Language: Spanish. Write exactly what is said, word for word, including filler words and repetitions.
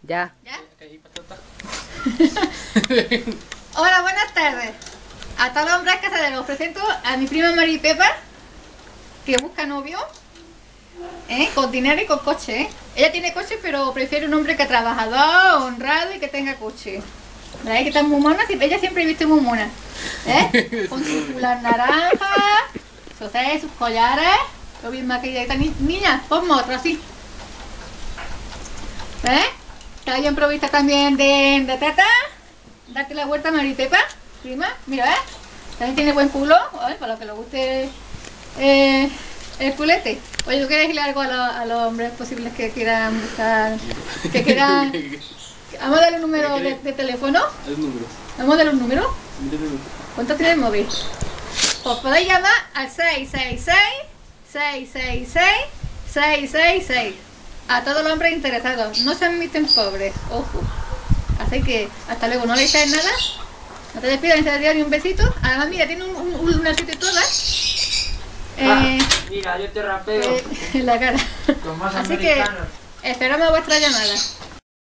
Ya. ¿Ya? Hola, buenas tardes. A todos los hombres casaderos os presento a mi prima Maripepa, que busca novio, ¿eh? Con dinero y con coche, ¿eh? Ella tiene coche, pero prefiere un hombre que trabajador, honrado y que tenga coche. ¿Veis que está muy mona? Ella siempre viste muy mona, ¿eh? Con sus culas naranjas, sus, sus collares, lo bien maquilladita. Niña, ponme otro así. ¿Eh? Está bien provista también de, de teta. Date la vuelta, Maripepa, prima. Mira, ¿eh? También tiene buen culo, ¿eh? Para los que le guste eh, el culete. Oye, ¿tú quieres decirle algo a, lo, a los hombres posibles que quieran buscar, que quieran... Vamos a darle un número de, de teléfono. El número. Vamos a darle un número. ¿Cuánto tiene el móvil? Pues podéis llamar al seis seis seis, seis seis seis, seis seis seis. A todos los hombres interesados. No se admiten pobres, ojo. Así que hasta luego, no le echáis nada. No te despidas ni te digo ni un besito. Además, mira, tiene un, un, un lunarcito y todo, ¿eh? Ah, Eh, mira, yo te rapeo. eh, en la cara. Con más Así que americanos. esperamos vuestra llamada.